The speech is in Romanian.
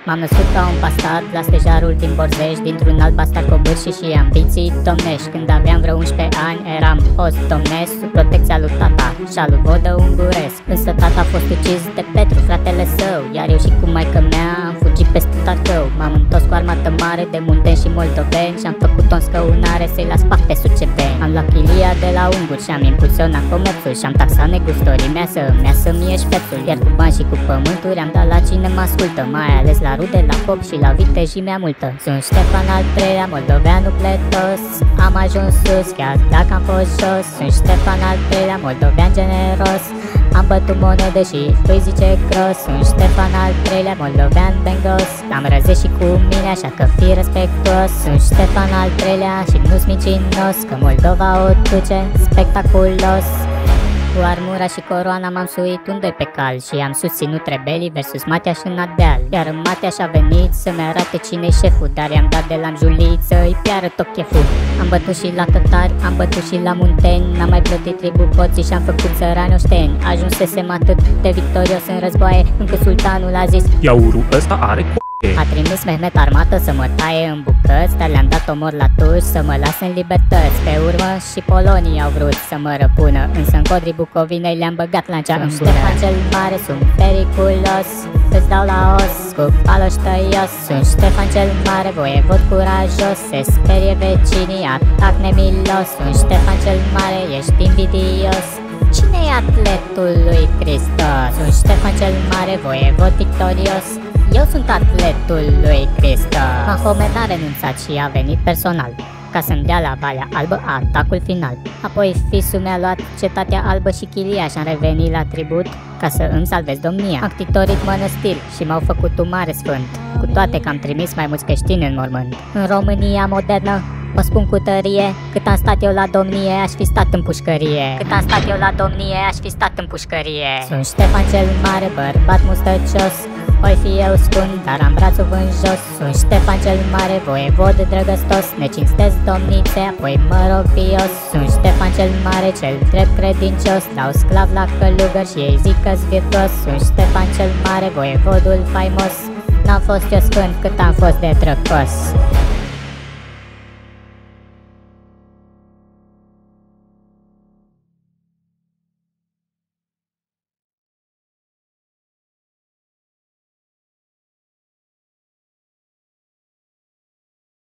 M-am născut ca un bastard la stejarul din Borzești, dintr-un alt bastard cu bârși și ambiții domnești. Când aveam vreo 11 ani eram host domnesc sub protecția lui tata și a lui Vodă Unguresc. Însă tata a fost ucis de Petru, fratele său, iar eu și cu maică mea am fugit peste Tarcău. M-am întors cu armată mare de munteni și moldoveni și am făcut-o în scăunare să-i las pac pe sucebeni. Am luat chilia de la unguri și am impulsionat comerțul și am taxat negustorii mea să-mi iasă mie șpețul. Iar cu bani și cu pământuri am dat la cine mă ascultă, mai ales la rude, la pop și la vitejimea multă. Sunt Ștefan al III-lea, moldoveanu pletos, am ajuns sus chiar dacă am fost jos. Sunt Ștefan al III-lea, moldovean generos, am bătut monede și îi zice gros. Sunt Ștefan al III-lea, moldovean bengos, am răzit și cu mine așa că fii respectuos. Sunt Ștefan al III-lea și nu-s mincinos, că Moldova o duce spectaculos. Cu armura și coroana m-am suit unde pe cal și am susținut rebelii versus Mateaș în Ardeal. Iar Mateaș a venit să-mi arate cine-i șeful, dar i-am dat de la Juliță, îi piară tot cheful. Am bătut și la tătari, am bătut și la munteni, n-am mai plătit tribut poții și am făcut țărani oșteni. Ajunsesem atât de victorios în războaie, încât sultanul a zis: iaurul ăsta are a trimis Mehmet armată să mă taie în bucăți, dar le-am dat omor la tuși să mă lase în libertăți. Pe urmă și polonii au vrut să mă răpună, însă în codrii Bucovinei le-am băgat lancea în gură. Ștefan cel mare, sunt periculos, îți dau la os cu paloș tăios. Sunt Ștefan cel mare, voievod curajos, se sperie vecinii, atac nemilos. Sunt Ștefan cel mare, ești invidios, cine-i atletul lui Hristos? Sunt Ștefan cel mare, voievod victorios, eu sunt atletul lui Hristos. Mahomet a renunțat și a venit personal ca să-mi dea la Valea Albă atacul final. Apoi fisul mi-a luat cetatea albă și chilia și am revenit la tribut ca să îmi salvez domnia. Am ctitorit mănăstiri și m-au făcut un mare sfânt, cu toate că am trimis mai mulți creștini în mormânt. În România modernă o spun cu tărie, cât am stat eu la domnie, aș fi stat în pușcărie. Cât am stat eu la domnie, aș fi stat în pușcărie. Sunt Ștefan cel mare, bărbat mustăcios, oi fi eu scund, dar am brațul în jos. Sunt Ștefan cel mare, voievod drăgăstos, ne cinstesc domnițe, apoi mă rog pios. Sunt Ștefan cel mare, cel drept credincios, dau sclav la călugări și ei zic că-s virtuos. Sunt Ștefan cel mare, voievodul faimos, n-am fost eu sfânt cât am fost de drăcos.